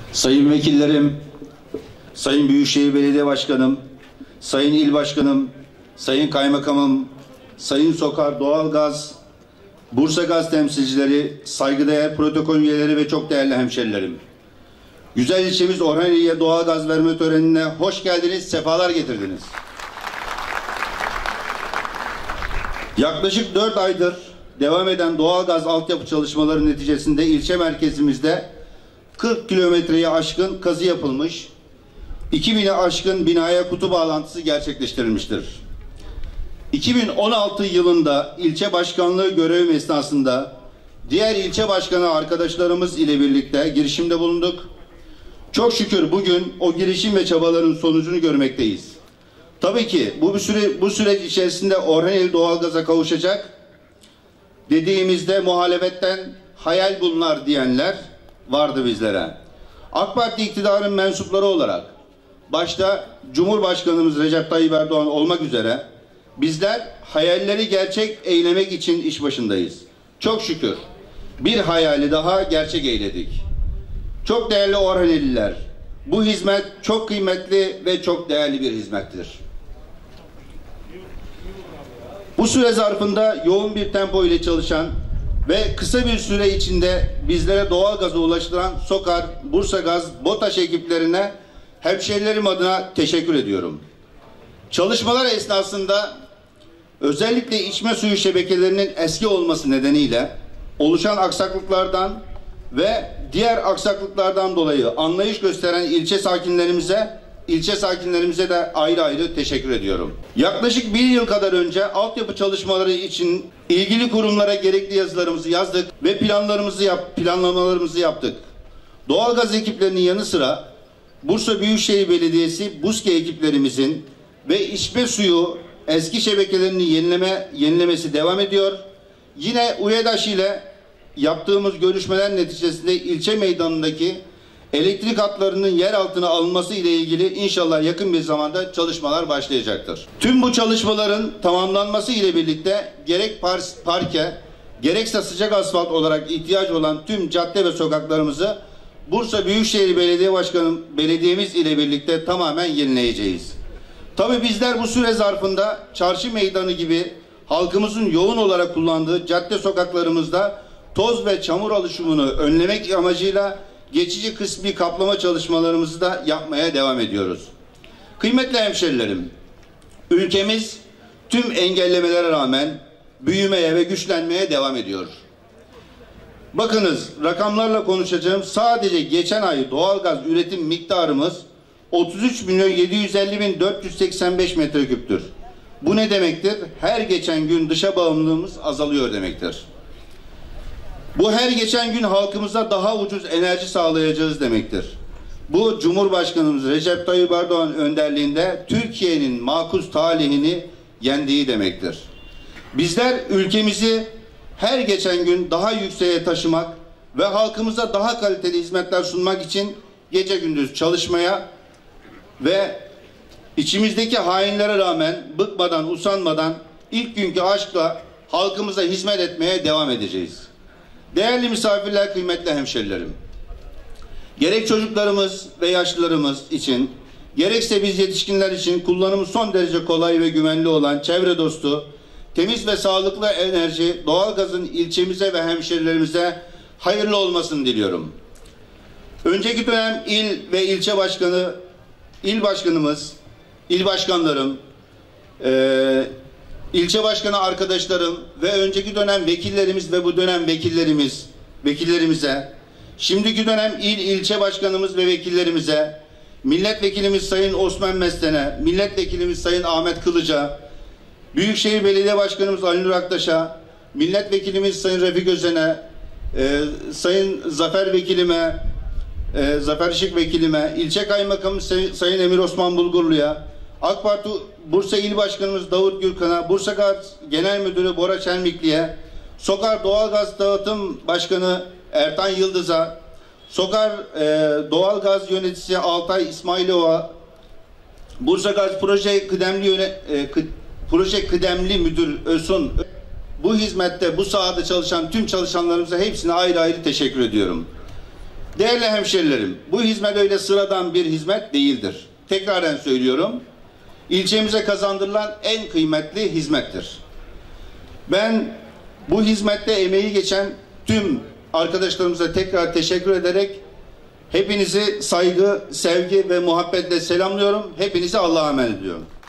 Sayın vekillerim, Sayın Büyükşehir Belediye Başkanım, Sayın İl Başkanım, Sayın Kaymakamım, Sayın Sokar Doğalgaz, Bursa Gaz temsilcileri, saygıdeğer protokol üyeleri ve çok değerli hemşerilerim. Güzel ilçemiz Orhaneli'ye doğalgaz verme törenine hoş geldiniz, sefalar getirdiniz. Yaklaşık 4 aydır devam eden doğalgaz altyapı çalışmaları neticesinde ilçe merkezimizde 40 kilometreyi aşkın kazı yapılmış, 2000'e aşkın binaya kutu bağlantısı gerçekleştirilmiştir. 2016 yılında ilçe başkanlığı görevim esnasında diğer ilçe başkanı arkadaşlarımız ile birlikte girişimde bulunduk. Çok şükür bugün o girişim ve çabaların sonucunu görmekteyiz. Tabii ki bu süreç içerisinde Orhaneli doğalgaza kavuşacak dediğimizde muhalefetten hayal bunlar diyenler vardı bizlere. AK Parti iktidarın mensupları olarak başta Cumhurbaşkanımız Recep Tayyip Erdoğan olmak üzere bizler hayalleri gerçek eylemek için iş başındayız. Çok şükür bir hayali daha gerçek eyledik. Çok değerli Orhaneliler, bu hizmet çok kıymetli ve çok değerli bir hizmettir. Bu süre zarfında yoğun bir tempo ile çalışan ve kısa bir süre içinde bizlere doğalgaza ulaştıran Sokar, Bursa Gaz, BOTAŞ ekiplerine hemşehrilerim adına teşekkür ediyorum. Çalışmalar esnasında özellikle içme suyu şebekelerinin eski olması nedeniyle oluşan aksaklıklardan ve diğer aksaklıklardan dolayı anlayış gösteren ilçe sakinlerimize de ayrı ayrı teşekkür ediyorum. Yaklaşık bir yıl kadar önce altyapı çalışmaları için ilgili kurumlara gerekli yazılarımızı yazdık ve planlamalarımızı yaptık. Doğalgaz ekiplerinin yanı sıra Bursa Büyükşehir Belediyesi BUSKE ekiplerimizin ve içme suyu eski şebekelerini yenilemesi devam ediyor. Yine UEDAŞ ile yaptığımız görüşmeler neticesinde ilçe meydanındaki elektrik hatlarının yer altına alınması ile ilgili inşallah yakın bir zamanda çalışmalar başlayacaktır. Tüm bu çalışmaların tamamlanması ile birlikte gerek parke gerekse sıcak asfalt olarak ihtiyaç olan tüm cadde ve sokaklarımızı Bursa Büyükşehir Belediyemiz ile birlikte tamamen yenileyeceğiz. Tabii bizler bu süre zarfında çarşı meydanı gibi halkımızın yoğun olarak kullandığı cadde sokaklarımızda toz ve çamur oluşumunu önlemek amacıyla geçici kısmi kaplama çalışmalarımızı da yapmaya devam ediyoruz. Kıymetli hemşerilerim, ülkemiz tüm engellemelere rağmen büyümeye ve güçlenmeye devam ediyor. Bakınız, rakamlarla konuşacağım. Sadece geçen ay doğalgaz üretim miktarımız 33.750.485 metreküptür. Bu ne demektir? Her geçen gün dışa bağımlılığımız azalıyor demektir. Bu her geçen gün halkımıza daha ucuz enerji sağlayacağız demektir. Bu Cumhurbaşkanımız Recep Tayyip Erdoğan önderliğinde Türkiye'nin makus talihini yendiği demektir. Bizler ülkemizi her geçen gün daha yükseğe taşımak ve halkımıza daha kaliteli hizmetler sunmak için gece gündüz çalışmaya ve içimizdeki hainlere rağmen bıkmadan, usanmadan ilk günkü aşkla halkımıza hizmet etmeye devam edeceğiz. Değerli misafirler, kıymetli hemşerilerim, gerek çocuklarımız ve yaşlılarımız için, gerekse biz yetişkinler için kullanımı son derece kolay ve güvenli olan çevre dostu, temiz ve sağlıklı enerji, doğalgazın ilçemize ve hemşerilerimize hayırlı olmasını diliyorum. Önceki dönem il ve ilçe başkanı, il başkanlarım, ilçe başkanı arkadaşlarım ve önceki dönem vekillerimiz ve bu dönem vekillerimize, şimdiki dönem ilçe başkanımız ve vekillerimize, milletvekilimiz Sayın Osman Meslen'e, milletvekilimiz Sayın Ahmet Kılıç'a, Büyükşehir Belediye Başkanımız Ali Nur Aktaş'a, milletvekilimiz Sayın Refik Özen'e, Sayın Zafer Vekilime, Zafer Işık Vekilime, ilçe kaymakamı Sayın Emir Osman Bulgurlu'ya, AK Parti Bursa İl Başkanımız Davut Gürkan'a, Bursa Gaz Genel Müdürü Bora Çelmikli'ye, Sokar Doğalgaz Dağıtım Başkanı Ertan Yıldız'a, Sokar Doğalgaz Yöneticisi Altay İsmailova, Bursa Gaz Proje Kıdemli Müdür Ösun, bu hizmette, bu sahada çalışan tüm çalışanlarımıza hepsine ayrı ayrı teşekkür ediyorum. Değerli hemşerilerim, bu hizmet öyle sıradan bir hizmet değildir. Tekraren söylüyorum, ilçemize kazandırılan en kıymetli hizmettir. Ben bu hizmette emeği geçen tüm arkadaşlarımıza tekrar teşekkür ederek hepinizi saygı, sevgi ve muhabbetle selamlıyorum. Hepinizi Allah'a emanet ediyorum.